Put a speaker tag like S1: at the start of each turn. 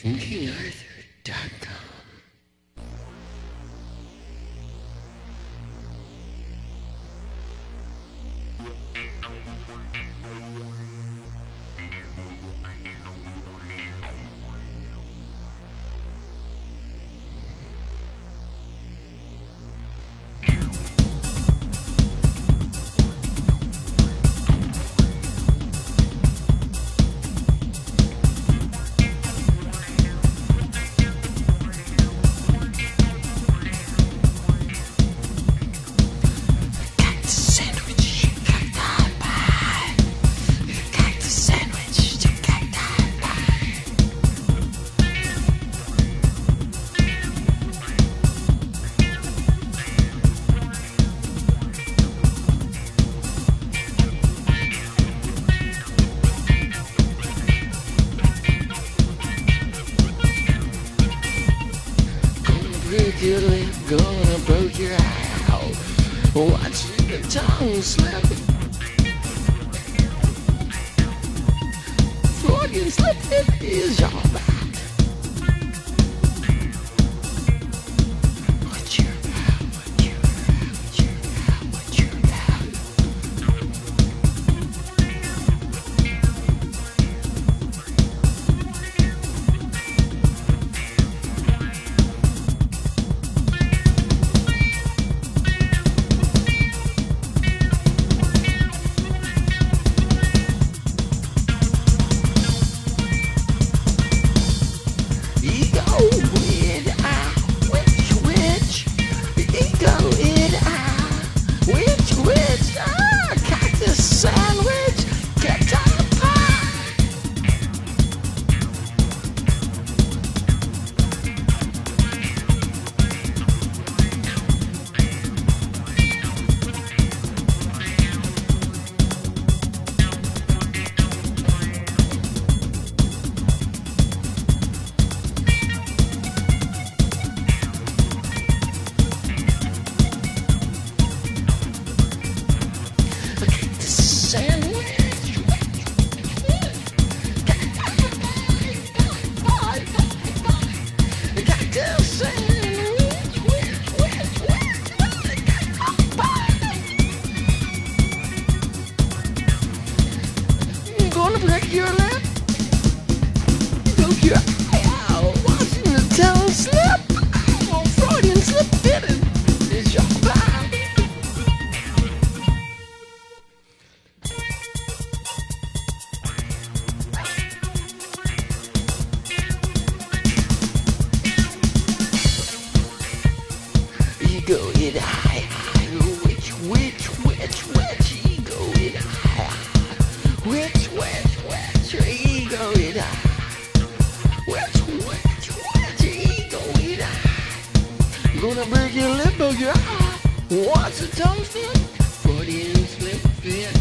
S1: KingArthur.com. Break your lip, gonna break your out. Watch the tongue slip. Freudian slip, it is your back. What you're about, what you're about, what you're about, what you're Cactus sandwich, get on the pie. Gonna break your lip, poke your eye out, watching the tongue slip. Oh, Freudian slip fitted is your vibe. Ego it high, which, ego it high, which, ego it high, which, ego it high. Gonna break your lip, poke your eye, watch the tongue slip, Freudian slip fit.